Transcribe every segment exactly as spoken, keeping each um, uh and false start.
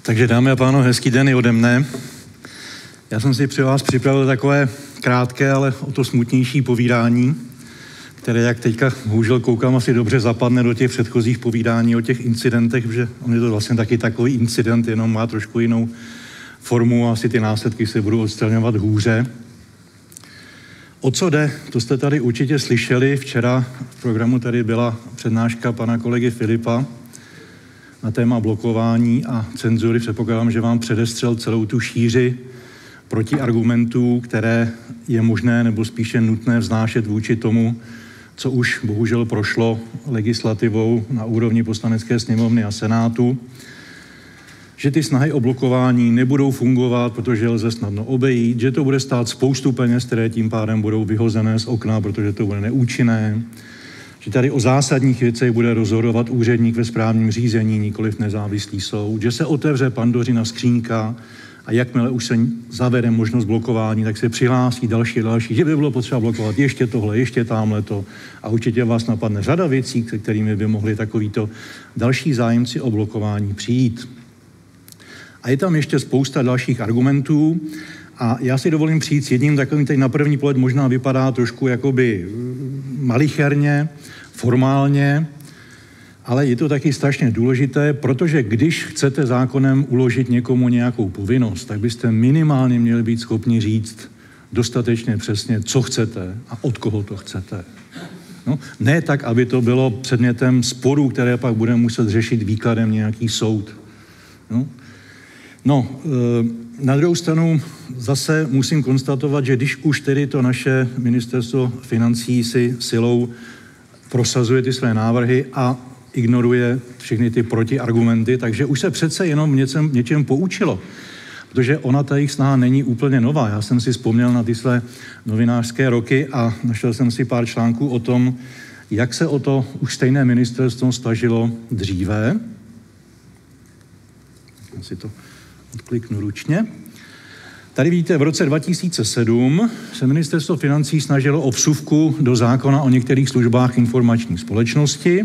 Takže dámy a pánové, hezký den i ode mne. Já jsem si při vás připravil takové krátké, ale o to smutnější povídání, které, jak teďka bohužel koukám, asi dobře zapadne do těch předchozích povídání o těch incidentech, že on je to vlastně taky takový incident, jenom má trošku jinou formu a asi ty následky se budou odstraňovat hůře. O co jde? To jste tady určitě slyšeli. Včera v programu tady byla přednáška pana kolegy Filipa na téma blokování a cenzury. Předpokládám, že vám předestřel celou tu šíři protiargumentů, které je možné nebo spíše nutné vznášet vůči tomu, co už bohužel prošlo legislativou na úrovni Poslanecké sněmovny a Senátu, že ty snahy o blokování nebudou fungovat, protože lze snadno obejít, že to bude stát spoustu peněz, které tím pádem budou vyhozené z okna, protože to bude neúčinné, že tady o zásadních věcech bude rozhodovat úředník ve správním řízení, nikoliv nezávislý soud, že se otevře Pandořina skřínka a jakmile už se zavede možnost blokování, tak se přihlásí další a další, že by bylo potřeba blokovat ještě tohle, ještě támhleto a určitě vás napadne řada věcí, se kterými by mohli takovýto další zájemci o blokování přijít. A je tam ještě spousta dalších argumentů a já si dovolím přijít s jedním takovým, teď na první pohled možná vypadá trošku jakoby malicherně, formálně, ale je to taky strašně důležité, protože když chcete zákonem uložit někomu nějakou povinnost, tak byste minimálně měli být schopni říct dostatečně přesně, co chcete a od koho to chcete. No, ne tak, aby to bylo předmětem sporů, které pak bude muset řešit výkladem nějaký soud. No, no na druhou stranu zase musím konstatovat, že když už tedy to naše ministerstvo financí si silou prosazuje ty své návrhy a ignoruje všechny ty protiargumenty, takže už se přece jenom něčem, něčem poučilo. Protože ona ta jejich snaha není úplně nová. Já jsem si vzpomněl na ty své novinářské roky a našel jsem si pár článků o tom, jak se o to už stejné ministerstvo snažilo dříve. Já si to odkliknu ručně. Tady vidíte, v roce dva tisíce sedm se ministerstvo financí snažilo o vsuvku do zákona o některých službách informační společnosti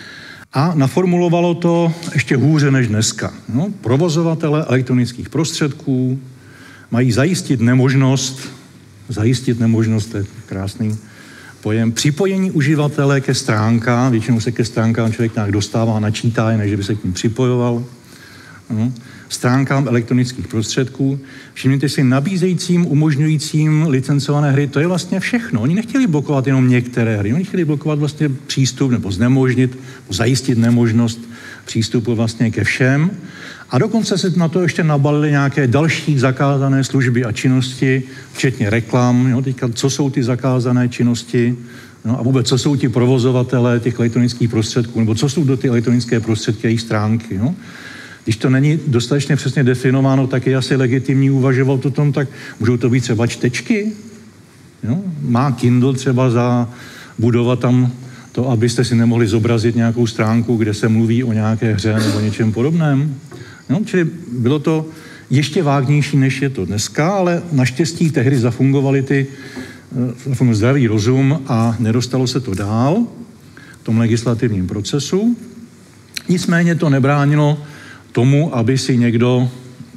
a naformulovalo to ještě hůře než dneska. No, provozovatele elektronických prostředků mají zajistit nemožnost, zajistit nemožnost, to je krásný pojem, připojení uživatele ke stránkám, většinou se ke stránkám člověk nějak dostává, načítá, než by se k ním připojoval, no, stránkám elektronických prostředků. Všimněte si, nabízejícím, umožňujícím licencované hry, to je vlastně všechno. Oni nechtěli blokovat jenom některé hry, oni chtěli blokovat vlastně přístup nebo znemožnit, zajistit nemožnost přístupu vlastně ke všem. A dokonce se na to ještě nabalili nějaké další zakázané služby a činnosti, včetně reklam. Jo, teďka, co jsou ty zakázané činnosti? No a vůbec, co jsou ti provozovatelé těch elektronických prostředků, nebo co jsou do ty elektronické prostředky a jejich stránky, jo? Když to není dostatečně přesně definováno, tak je asi legitimní uvažovat o tom, tak můžou to být třeba čtečky. Jo? Má Kindle třeba zabudovat tam to, abyste si nemohli zobrazit nějakou stránku, kde se mluví o nějaké hře nebo něčem podobném. Jo? Čili bylo to ještě vágnější, než je to dneska, ale naštěstí tehdy zafungovaly ty zafungoval zdravý rozum a nedostalo se to dál v tom legislativním procesu. Nicméně to nebránilo tomu, aby si někdo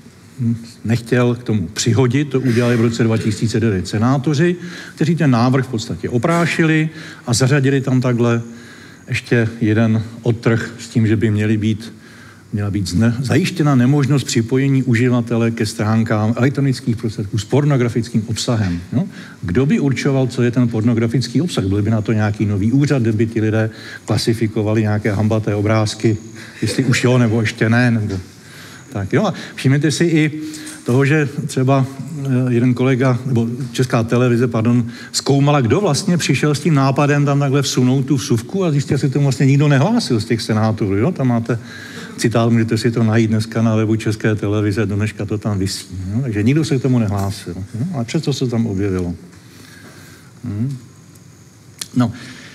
nechtěl k tomu přihodit. To udělali v roce dva tisíce devět senátoři, kteří ten návrh v podstatě oprášili a zařadili tam takhle ještě jeden odtrh s tím, že by měly být, měla být zne, zajištěna nemožnost připojení uživatele ke stránkám elektronických prostředků s pornografickým obsahem. No? Kdo by určoval, co je ten pornografický obsah? Byl by na to nějaký nový úřad, kde by ti lidé klasifikovali nějaké hambaté obrázky, jestli už jo, nebo ještě ne, nebo tak jo. A všimněte si i toho, že třeba jeden kolega, nebo Česká televize, pardon, zkoumala, kdo vlastně přišel s tím nápadem tam takhle vsunout tu vsuvku a zjistil, že se tomu vlastně nikdo nehlásil z těch senátorů, jo. Tam máte citát, můžete si to najít dneska na webu České televize, do dneška to tam visí. Jo? Takže nikdo se k tomu nehlásil. Jo? A přesto se tam objevilo. Hmm. No,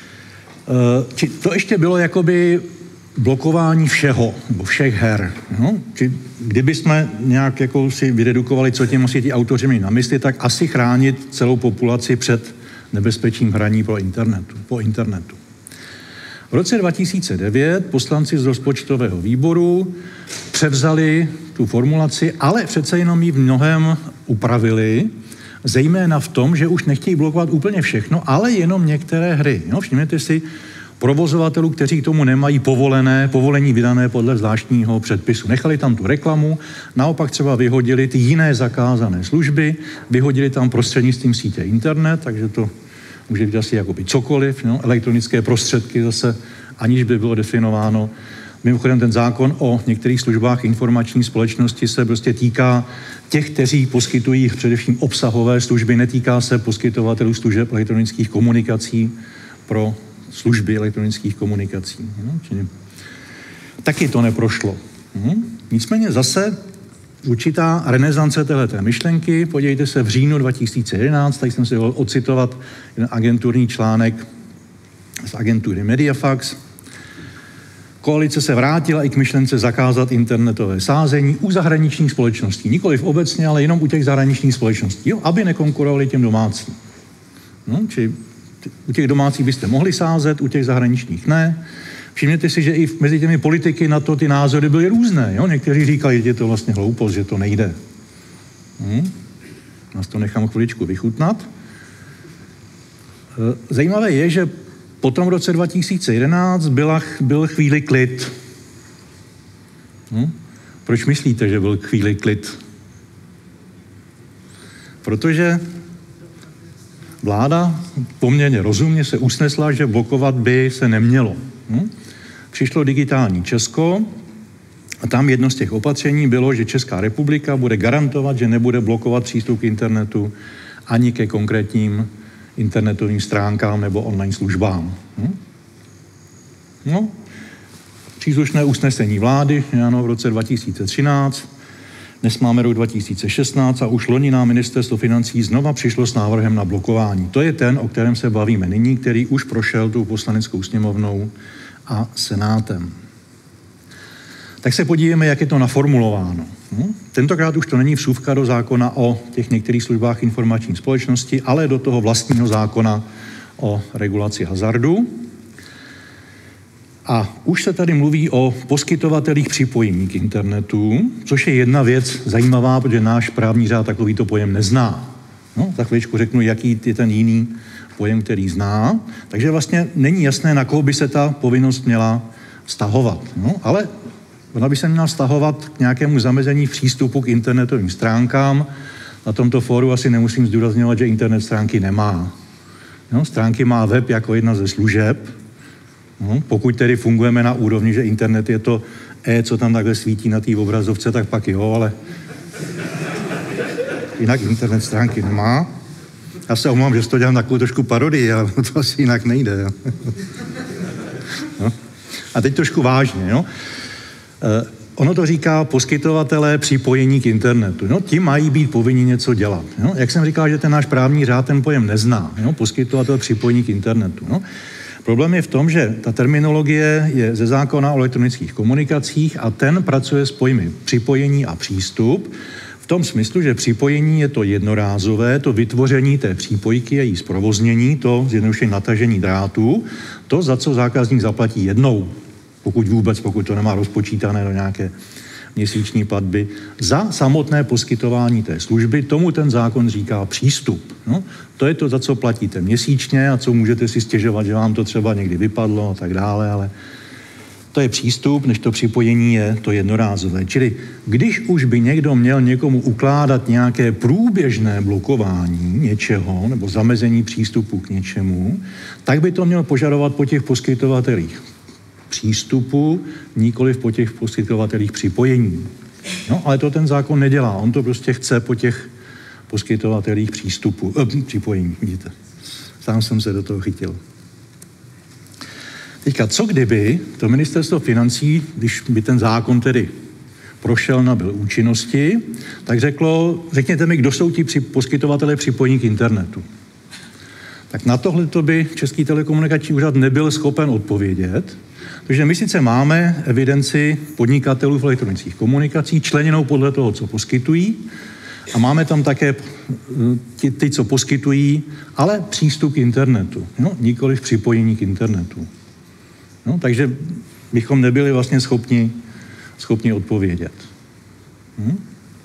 či to ještě bylo jakoby blokování všeho, nebo všech her. No? Či kdyby jsme nějak jako si vyredukovali, co tím asi ti autoři měli na mysli, tak asi chránit celou populaci před nebezpečím hraní pro internetu, po internetu. V roce dva tisíce devět poslanci z rozpočtového výboru převzali tu formulaci, ale přece jenom ji v mnohém upravili, zejména v tom, že už nechtějí blokovat úplně všechno, ale jenom některé hry. Jo, všimněte si provozovatelů, kteří k tomu nemají povolené, povolení vydané podle zvláštního předpisu. Nechali tam tu reklamu, naopak třeba vyhodili ty jiné zakázané služby, vyhodili tam prostřednictvím sítě internet, takže to může být asi jakoby cokoliv, no, elektronické prostředky zase, aniž by bylo definováno. Mimochodem ten zákon o některých službách informační společnosti se prostě týká těch, kteří poskytují především obsahové služby, netýká se poskytovatelů služeb elektronických komunikací pro služby elektronických komunikací. No, čili taky to neprošlo. Hm? Nicméně zase určitá renesance téhleté myšlenky. Podívejte se, v říjnu dva tisíce jedenáct, tady jsem si ho ocitovat jeden agenturní článek z agentury Mediafax. Koalice se vrátila i k myšlence zakázat internetové sázení u zahraničních společností. Nikoliv obecně, ale jenom u těch zahraničních společností, jo? Aby nekonkurovali těm domácím. No, či u těch domácích byste mohli sázet, u těch zahraničních ne. Všimněte si, že i mezi těmi politiky na to ty názory byly různé. Jo? Někteří říkali, že je to vlastně hloupost, že to nejde. Hm? Nás to nechám chviličku vychutnat. Zajímavé je, že potom v roce dva tisíce jedenáct byla, byl chvíli klid. Hm? Proč myslíte, že byl chvíli klid? Protože vláda poměrně rozumně se usnesla, že blokovat by se nemělo. Hm? Přišlo digitální Česko a tam jedno z těch opatření bylo, že Česká republika bude garantovat, že nebude blokovat přístup k internetu ani ke konkrétním internetovým stránkám nebo online službám. Hm? No, příslušné usnesení vlády, ano, v roce dva tisíce třináct, dnes máme rok dva tisíce šestnáct a už loni nám ministerstvo financí znova přišlo s návrhem na blokování. To je ten, o kterém se bavíme nyní, který už prošel tou poslaneckou sněmovnou a senátem. Tak se podívejme, jak je to naformulováno. Hm? Tentokrát už to není vsuvka do zákona o těch některých službách informační společnosti, ale do toho vlastního zákona o regulaci hazardu. A už se tady mluví o poskytovatelích připojení k internetu, což je jedna věc zajímavá, protože náš právní řád takovýto pojem nezná. No, za chvíličku řeknu, jaký je ten jiný pojem, který zná. Takže vlastně není jasné, na koho by se ta povinnost měla vztahovat. No, ale ona by se měla vztahovat k nějakému zamezení přístupu k internetovým stránkám. Na tomto fóru asi nemusím zdůrazňovat, že internet stránky nemá. No, stránky má web jako jedna ze služeb. No, pokud tedy fungujeme na úrovni, že internet je to E, co tam takhle svítí na té obrazovce, tak pak jo, ale jinak internet stránky nemá. Já se omlouvám, že to dělám takovou trošku parodii, ale to asi jinak nejde. Jo. No. A teď trošku vážně. Jo. Eh, ono to říká poskytovatelé připojení k internetu. No, ti mají být povinni něco dělat. Jo. Jak jsem říkal, že ten náš právní řád ten pojem nezná. Jo. Poskytovatel připojení k internetu. No. Problém je v tom, že ta terminologie je ze zákona o elektronických komunikacích a ten pracuje s pojmy připojení a přístup v tom smyslu, že připojení je to jednorázové, to vytvoření té přípojky, její zprovoznění, to zjednodušení natažení drátů, to, za co zákazník zaplatí jednou, pokud vůbec, pokud to nemá rozpočítané do nějaké měsíční platby, za samotné poskytování té služby, tomu ten zákon říká přístup. No, to je to, za co platíte měsíčně a co můžete si stěžovat, že vám to třeba někdy vypadlo a tak dále, ale to je přístup, než to připojení je to jednorázové. Čili když už by někdo měl někomu ukládat nějaké průběžné blokování něčeho nebo zamezení přístupu k něčemu, tak by to měl požadovat po těch poskytovatelích přístupu, nikoliv po těch poskytovatelích připojení. No, ale to ten zákon nedělá. On to prostě chce po těch poskytovatelích přístupu, eh, připojení, vidíte. Sám jsem se do toho chytil. Teďka, co kdyby to ministerstvo financí, když by ten zákon tedy prošel, nabyl účinnosti, tak řeklo, řekněte mi, kdo jsou ti při, poskytovatelé připojení k internetu. Tak na tohle to by Český telekomunikační úřad nebyl schopen odpovědět, protože my sice máme evidenci podnikatelů v elektronických komunikacích, členěnou podle toho, co poskytují, a máme tam také ty, ty co poskytují, ale přístup k internetu, no, nikoliv připojení k internetu. No, takže bychom nebyli vlastně schopni, schopni odpovědět. Hm?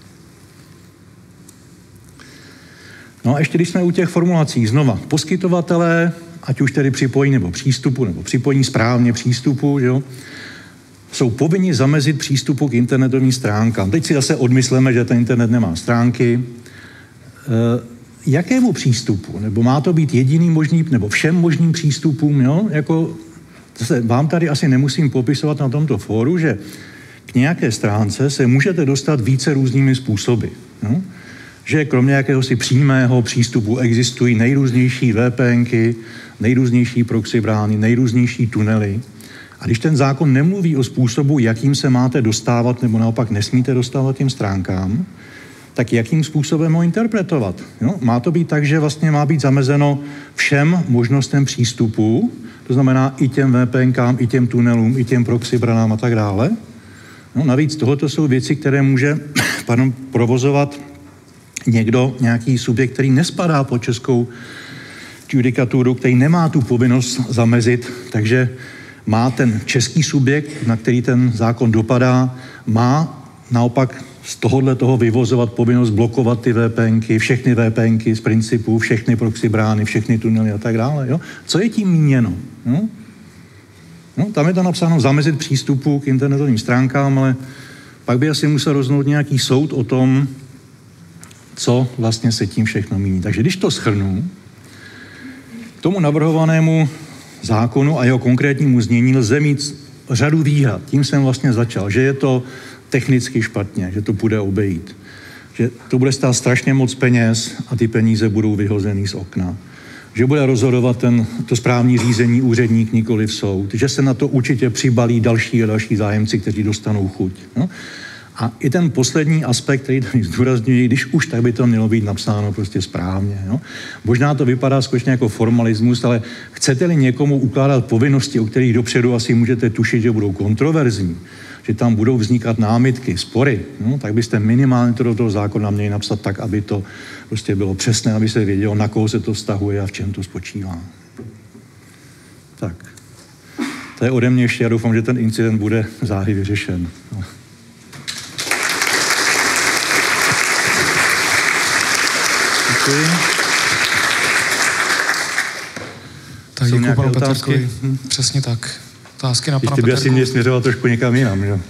No a ještě když jsme u těch formulací, znova, poskytovatelé, ať už tedy připojení nebo přístupu, nebo připojení správně přístupu, jo, jsou povinni zamezit přístupu k internetovým stránkám. Teď si zase odmysleme, že ten internet nemá stránky. E, jakému přístupu? Nebo má to být jediný možný, nebo všem možným přístupům, jo? Jako, zase vám tady asi nemusím popisovat na tomto fóru, že k nějaké stránce se můžete dostat více různými způsoby. Jo? Že kromě jakéhosi přímého přístupu existují nejrůznější VPNky, nejrůznější proxy brány, nejrůznější tunely. A když ten zákon nemluví o způsobu, jakým se máte dostávat, nebo naopak nesmíte dostávat těm stránkám, tak jakým způsobem ho interpretovat? Jo? Má to být tak, že vlastně má být zamezeno všem možnostem přístupu, to znamená i těm VPNkám, i těm tunelům, i těm proxy branám a tak dále. No, navíc tohoto jsou věci, které může pardon, provozovat někdo, nějaký subjekt, který nespadá pod českou judikaturu, který nemá tu povinnost zamezit, takže má ten český subjekt, na který ten zákon dopadá, má naopak z tohohle toho vyvozovat povinnost blokovat ty VPNky, všechny VPNky z principu, všechny proxy brány, všechny tunely a tak dále. Jo? Co je tím míněno? No? No, tam je to napsáno zamezit přístupu k internetovým stránkám, ale pak by asi musel rozhodnout nějaký soud o tom, co vlastně se tím všechno míní. Takže když to shrnu, k tomu navrhovanému zákonu a jeho konkrétnímu znění lze mít řadu výhrad. Tím jsem vlastně začal, že je to technicky špatně, že to půjde obejít, že to bude stát strašně moc peněz a ty peníze budou vyhozený z okna, že bude rozhodovat ten, to správní řízení úředník, nikoliv soud, že se na to určitě přibalí další a další zájemci, kteří dostanou chuť. No? A i ten poslední aspekt, který tady zdůrazňuji, když už, tak by to mělo být napsáno prostě správně. Jo? Možná to vypadá skutečně jako formalismus, ale chcete-li někomu ukládat povinnosti, o kterých dopředu asi můžete tušit, že budou kontroverzní, že tam budou vznikat námitky, spory, no, tak byste minimálně to do toho zákona měli napsat tak, aby to prostě bylo přesné, aby se vědělo, na koho se to vztahuje a v čem to spočívá. Tak. To je ode mě ještě, já doufám, že ten incident bude záhy vyřešen. No. Děkuji. Tak děkuji panu Petrkovi. Hm? Přesně tak. Otázky na pana Petrku. Ty by asi mě směřoval trošku někam jinam, že?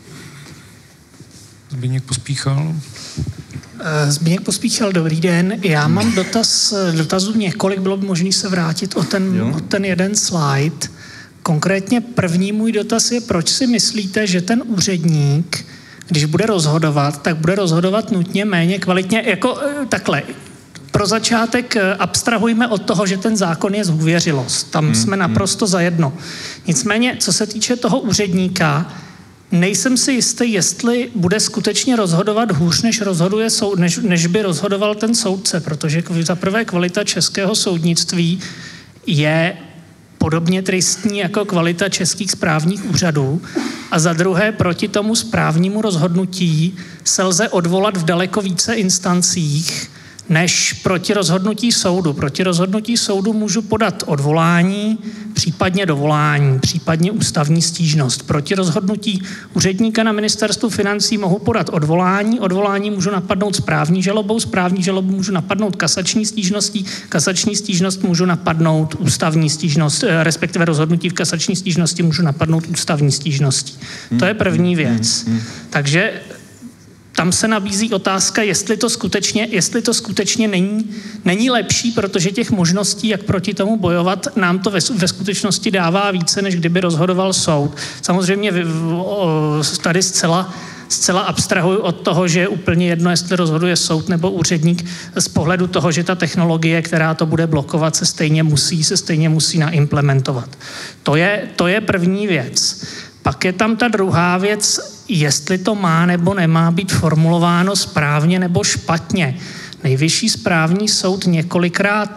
Zbigněk Pospíchal. Zbigněk Pospíchal, dobrý den. Já mám dotaz, dotazů několik, bylo by možné se vrátit o ten, o ten jeden slide. Konkrétně první můj dotaz je, proč si myslíte, že ten úředník, když bude rozhodovat, tak bude rozhodovat nutně méně kvalitně, jako takhle. Pro začátek abstrahujme od toho, že ten zákon je zhůvěřilost. Tam hmm, jsme naprosto hmm. zajedno. Nicméně, co se týče toho úředníka, nejsem si jistý, jestli bude skutečně rozhodovat hůř, než, rozhoduje soud, než, než by rozhodoval ten soudce, protože za prvé kvalita českého soudnictví je podobně tristní jako kvalita českých správních úřadů a za druhé proti tomu správnímu rozhodnutí se lze odvolat v daleko více instancích, než proti rozhodnutí soudu. Proti rozhodnutí soudu můžu podat odvolání, případně dovolání, případně ústavní stížnost. Proti rozhodnutí úředníka na ministerstvu financí mohu podat odvolání, odvolání můžu napadnout správní žalobou, správní žalobu můžu napadnout kasační stížností, kasační stížnost můžu napadnout ústavní stížnost, respektive rozhodnutí v kasační stížnosti můžu napadnout ústavní stížností. To je první věc. Takže tam se nabízí otázka, jestli to skutečně, jestli to skutečně není, není lepší, protože těch možností, jak proti tomu bojovat, nám to ve, ve skutečnosti dává více, než kdyby rozhodoval soud. Samozřejmě tady zcela, zcela abstrahuji od toho, že je úplně jedno, jestli rozhoduje soud nebo úředník z pohledu toho, že ta technologie, která to bude blokovat, se stejně musí, se stejně musí naimplementovat. To je, to je první věc. Pak je tam ta druhá věc, jestli to má nebo nemá být formulováno správně nebo špatně. Nejvyšší správní soud několikrát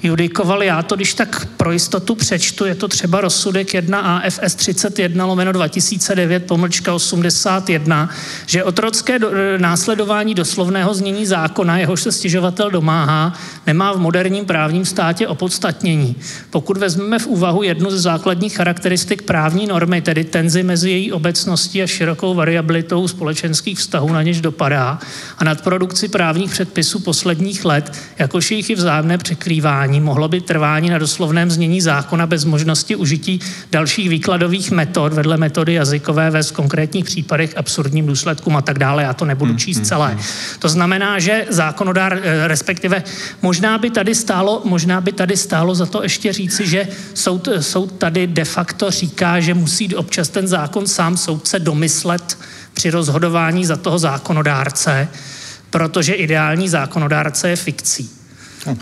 judikovali. Já to, když tak pro jistotu přečtu, je to třeba rozsudek jedna A F S třicet jedna lomeno dva tisíce devět pomlčka osmdesát jedna, že otrocké do, následování doslovného znění zákona, jehož se stěžovatel domáhá, nemá v moderním právním státě opodstatnění. Pokud vezmeme v úvahu jednu ze základních charakteristik právní normy, tedy tenzi mezi její obecností a širokou variabilitou společenských vztahů, na něž dopadá, a nadprodukci právních předpisů posledních let, jakož jejich i vzájemné překrývání, mohlo by trvání na doslovném znění zákona bez možnosti užití dalších výkladových metod vedle metody jazykové vést v konkrétních případech absurdním důsledkům a tak dále. Já to nebudu číst celé. To znamená, že zákonodár, respektive možná by tady stálo, možná by tady stálo za to ještě říci, že soud, soud tady de facto říká, že musí občas ten zákon sám soudce domyslet při rozhodování za toho zákonodárce, protože ideální zákonodárce je fikcí. No.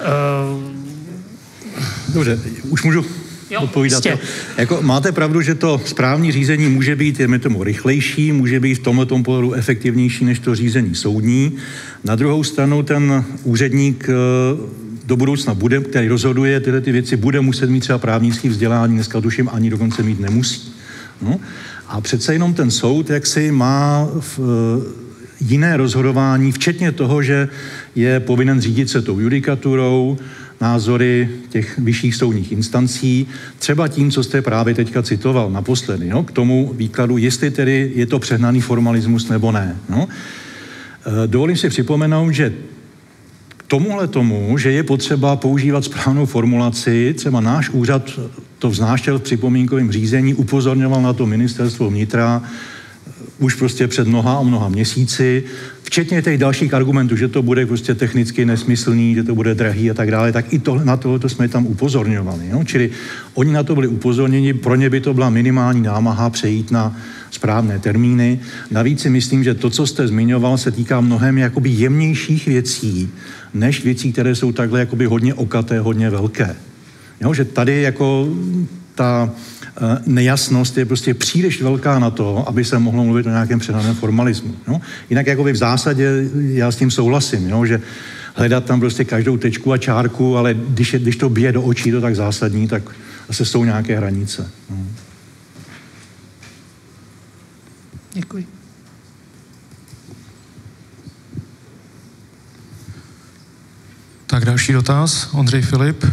Dobře, už můžu jo, odpovídat. Jako, máte pravdu, že to správní řízení může být, je tomu rychlejší, může být v tomto pohledu efektivnější než to řízení soudní. Na druhou stranu ten úředník do budoucna bude, který rozhoduje tyhle ty věci, bude muset mít třeba právnické vzdělání, dneska tuším ani dokonce mít nemusí. No? A přece jenom ten soud, jak si má v, jiné rozhodování, včetně toho, že je povinen řídit se tou judikaturou, názory těch vyšších soudních instancí, třeba tím, co jste právě teďka citoval naposledy, no, k tomu výkladu, jestli tedy je to přehnaný formalismus nebo ne. No. Dovolím si připomenout, že k tomuhle tomu, že je potřeba používat správnou formulaci, třeba náš úřad to vznášel v připomínkovém řízení, upozorňoval na to ministerstvo vnitra už prostě před mnoha a mnoha měsíci, včetně těch dalších argumentů, že to bude prostě technicky nesmyslný, že to bude drahý a tak dále, tak i to, na tohle jsme tam upozorňovali. No? Čili oni na to byli upozorněni, pro ně by to byla minimální námaha přejít na správné termíny. Navíc si myslím, že to, co jste zmiňoval, se týká mnohem jakoby jemnějších věcí, než věcí, které jsou takhle jakoby hodně okaté, hodně velké. Jo? Že tady jako ta nejasnost je prostě příliš velká na to, aby se mohlo mluvit o nějakém přehnaném formalismu. No? Jinak jakoby v zásadě já s tím souhlasím, jo? Že hledat tam prostě každou tečku a čárku, ale když, je, když to bije do očí, to tak zásadní, tak zase jsou nějaké hranice. No. Děkuji. Tak další dotaz, Ondřej Filip.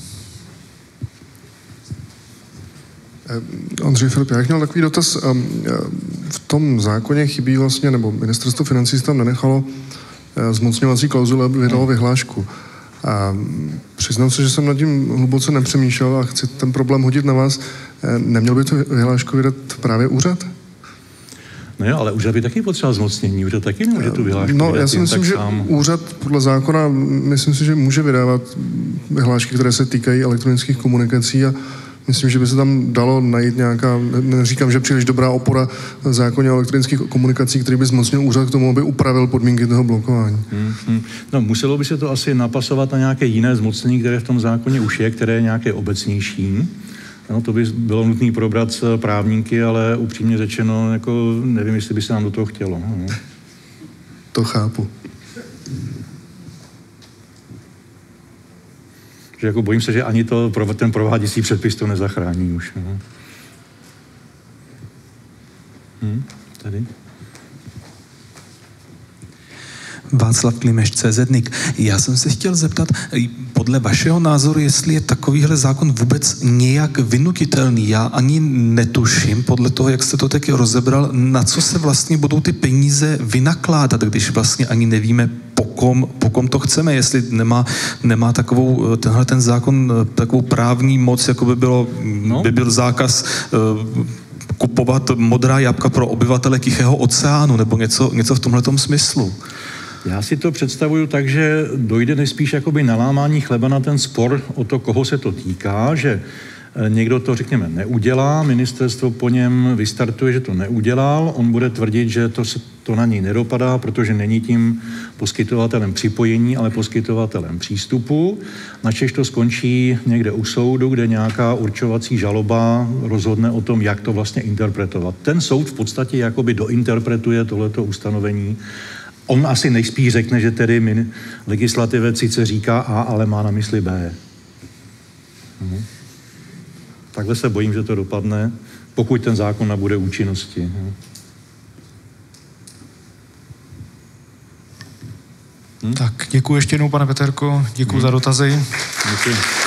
Ondřej Filip, já měl takový dotaz. V tom zákoně chybí vlastně, nebo ministerstvo financí tam nenechalo zmocňovací klauzule, aby vydalo vyhlášku. A přiznám se, že jsem nad tím hluboce nepřemýšlel a chci ten problém hodit na vás. Neměl by to vyhlášku vydat právě úřad? No jo, ale úřad by taky potřeboval zmocnění, úřad taky nemůže tu vyhlášku No, vydat, já si myslím, že sám... úřad podle zákona, myslím si, že může vydávat vyhlášky, které se týkají elektronických komunikací a myslím, že by se tam dalo najít nějaká, neříkám, že příliš dobrá opora v zákoně o elektronických komunikacích, který by zmocnil úřad k tomu, aby upravil podmínky toho blokování. Hmm, hmm. No, muselo by se to asi napasovat na nějaké jiné zmocnění, které v tom zákoně už je, které je nějaké obecnější. No, to by bylo nutné probrat s právníky, ale upřímně řečeno, jako nevím, jestli by se nám do toho chtělo. No. To chápu. Že jako bojím se, že ani to, ten prováděcí předpis to nezachrání už. No. Hm, tady. Václav Klimeš, CZNIK. Já jsem se chtěl zeptat, podle vašeho názoru, jestli je takovýhle zákon vůbec nějak vynutitelný. Já ani netuším, podle toho, jak jste to taky rozebral, na co se vlastně budou ty peníze vynakládat, když vlastně ani nevíme, po kom, po kom to chceme, jestli nemá, nemá takovou, tenhle ten zákon, takovou právní moc, jako by, bylo, no. by byl zákaz uh, kupovat modrá jablka pro obyvatele Tichého oceánu, nebo něco, něco v tomhletom smyslu. Já si to představuju tak, že dojde nejspíš jakoby nalámání chleba na ten spor o to, koho se to týká, že někdo to, řekněme, neudělá, ministerstvo po něm vystartuje, že to neudělal, on bude tvrdit, že to, se, to na něj nedopadá, protože není tím poskytovatelem připojení, ale poskytovatelem přístupu. Načež to skončí někde u soudu, kde nějaká určovací žaloba rozhodne o tom, jak to vlastně interpretovat. Ten soud v podstatě jakoby dointerpretuje tohleto ustanovení. On asi nejspíš řekne, že tedy legislativec sice říká A, ale má na mysli B. Mhm. Takhle se bojím, že to dopadne, pokud ten zákon nabude účinnosti. Mhm. Hmm? Tak děkuji ještě jednou, pane Peterko, děkuji hmm. za dotazy. Děkuji.